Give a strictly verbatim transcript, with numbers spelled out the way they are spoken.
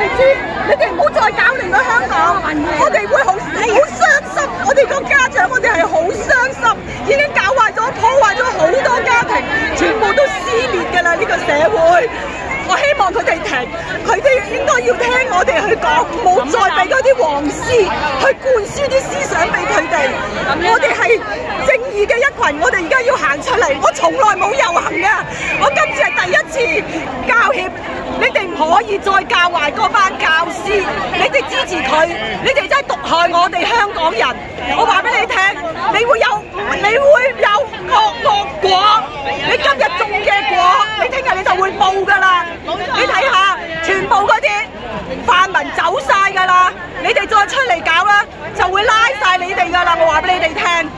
知，你哋唔好再搞亂咗香港，我哋會好好傷心，我哋個家長我哋係好傷心，已經搞壞咗、破壞咗好多家庭，全部都撕裂㗎啦！呢個社會。我希望佢哋停，佢哋應該要聽我哋去講，冇再俾嗰啲黃絲去灌輸啲思想俾佢哋。我哋係正義嘅一群，我哋而家要行出嚟。我從來冇遊行嘅，我今次係第一次教協，你哋唔可以再教壞嗰班教師，你哋支持佢，你哋真係毒害我哋香港人。我話俾你聽，你會有你會有惡惡果，你今日種嘅果，你聽日你就會報㗎啦。你睇下，全部嗰啲泛民走晒㗎啦，你哋再出嚟搞啦，就會拉晒你哋㗎啦！我話俾你哋聽。